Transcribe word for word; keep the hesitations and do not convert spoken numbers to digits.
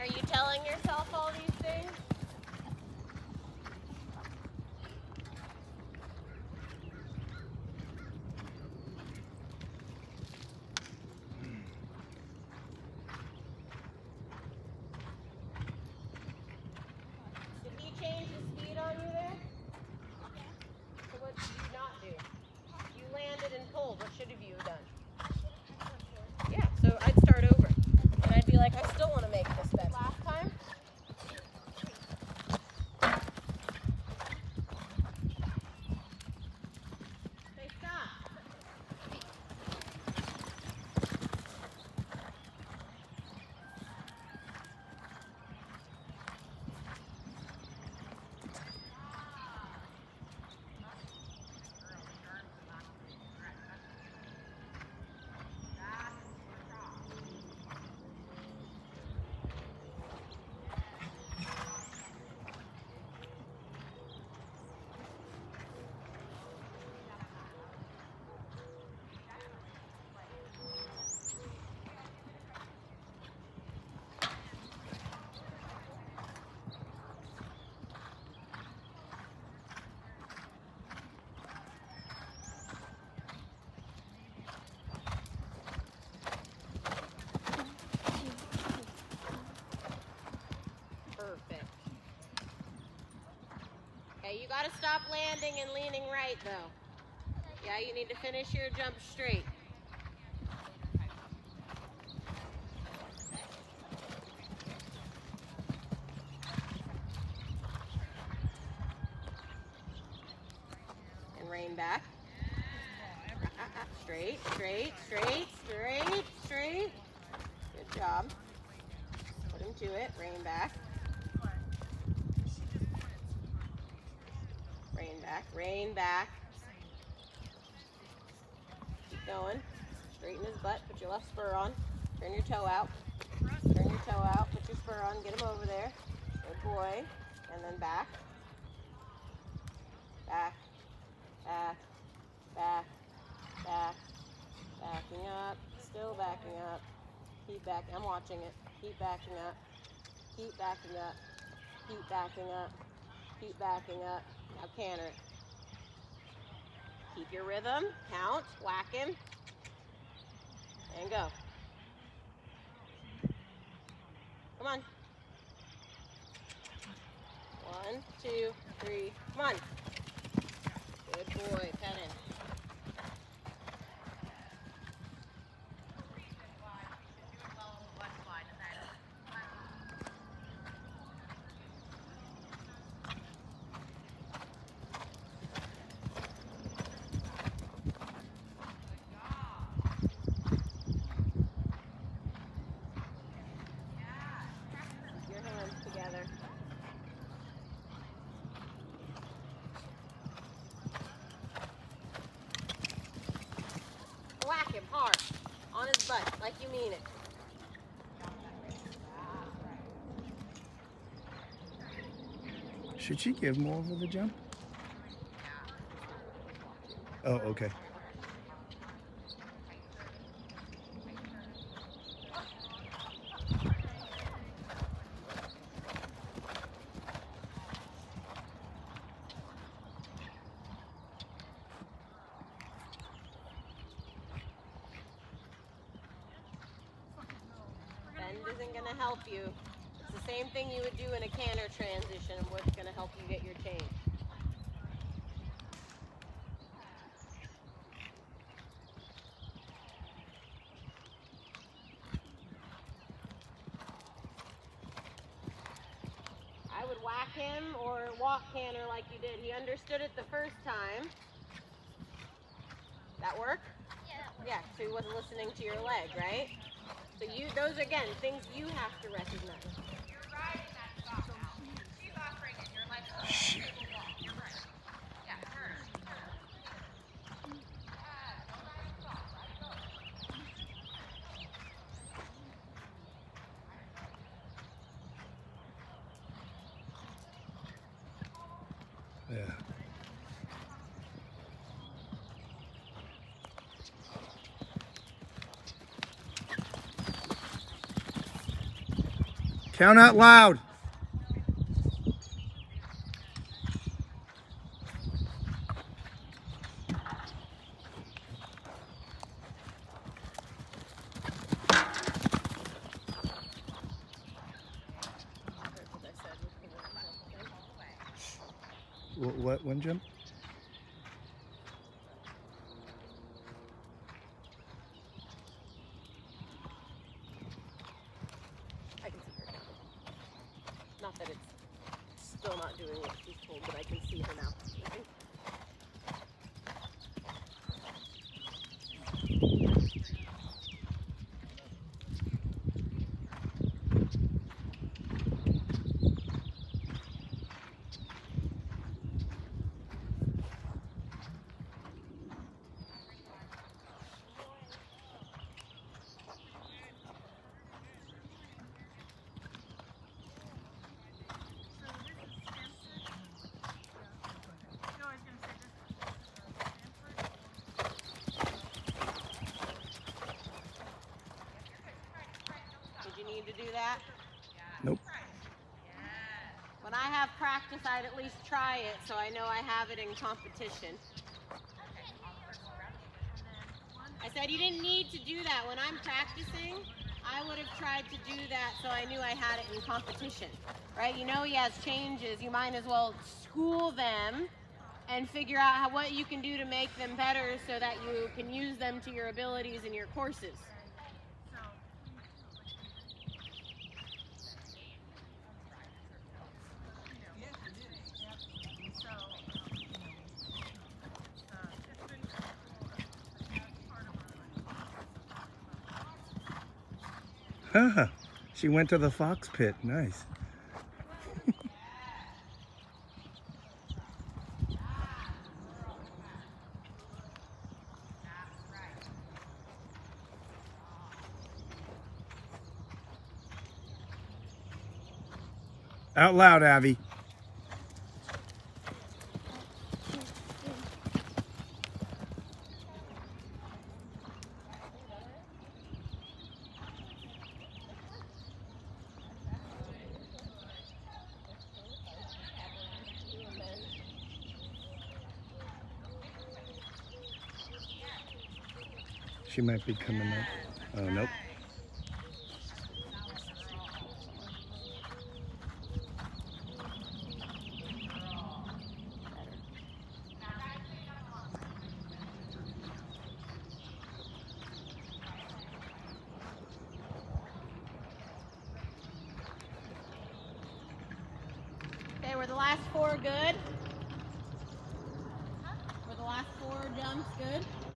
Are you telling yourself all these things? Did he change the speed on you there? So what did you not do? You landed and pulled. What should have you done? Yeah, so I'd start over. And I'd be like, I still want to make this bet. Last time? Say stop. Perfect. Okay, you gotta stop landing and leaning right though. Yeah, you need to finish your jump straight. And rein back. Uh, uh, uh, straight, straight, straight, straight, straight. Good job. Put him to it, rein back. Rein back, rein back. Keep going. Straighten his butt, put your left spur on. Turn your toe out. Turn your toe out, put your spur on, get him over there. Good boy. And then back. Back. Back. Back. Back. Backing up. Still backing up. Keep back. I'm watching it. Keep backing up. Keep backing up. Keep backing up. Keep backing up. Now canter it. Keep your rhythm. Count. Whack him. And go. Come on. One, two, three. Come on. Good boy. Pet him. Together. Whack him hard on his butt like you mean it. Should she give more over the jump? Oh, okay. Bend isn't going to help you. It's the same thing you would do in a canter transition and what's going to help you get your change. I would whack him or walk canter like you did. He understood it the first time. That work? Yeah, that works. Yeah, so he wasn't listening to your leg, right? So you, those are, again, things you have to recognize. You're riding that stop now. She's offering it. You're like, oh, Shit. table walk. You're right. Yeah, turn. Turn. Yeah, don't ride the stop. Ride go. Yeah. Count out loud. What, what one jump? I can see her now. Not that it's still not doing what she's told, but I can see her now. Did you need to do that? Nope. When I have practice, I'd at least try it so I know I have it in competition. I said you didn't need to do that. When I'm practicing, I would have tried to do that so I knew I had it in competition. Right? You know he has changes. You might as well school them and figure out how, what you can do to make them better so that you can use them to your abilities in your courses. Huh. She went to the fox pit. Nice. Out loud, Abby. She might be coming up. Oh, nope. Okay, were the last four good? Were the last four jumps good?